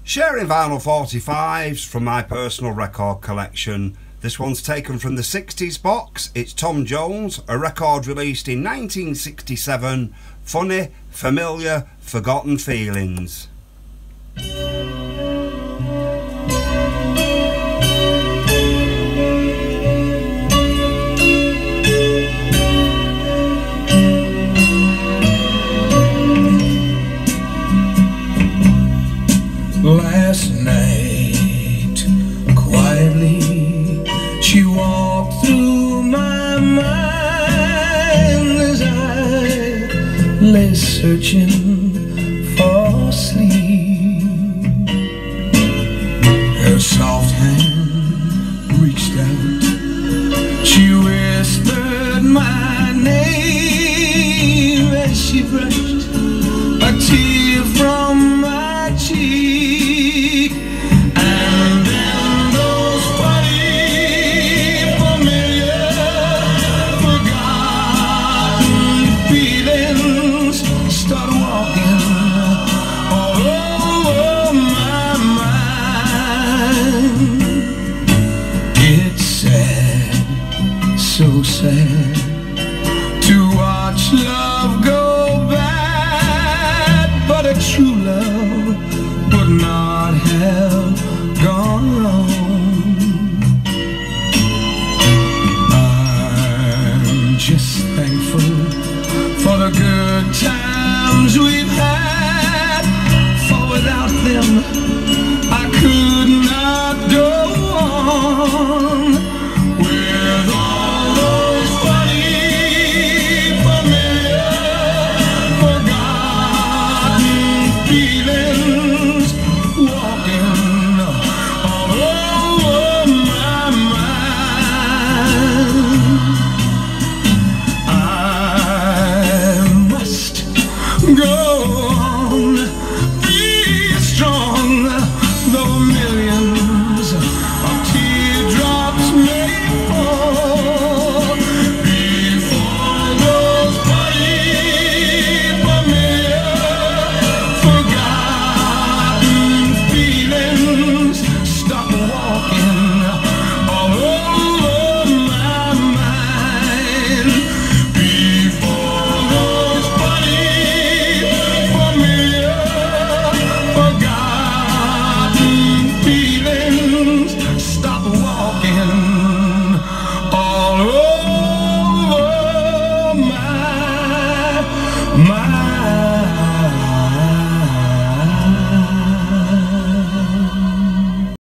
Sharing vinyl 45s from my personal record collection. This one's taken from the 60s box. It's Tom Jones, a record released in 1967, Funny, Familiar, Forgotten Feelings. Last night, quietly, she walked through my mind as I lay searching for sleep. Her soft hand reached out, she whispered my name as she brushed a tear from my cheek. So sad to watch love go bad, but a true love would not have gone wrong.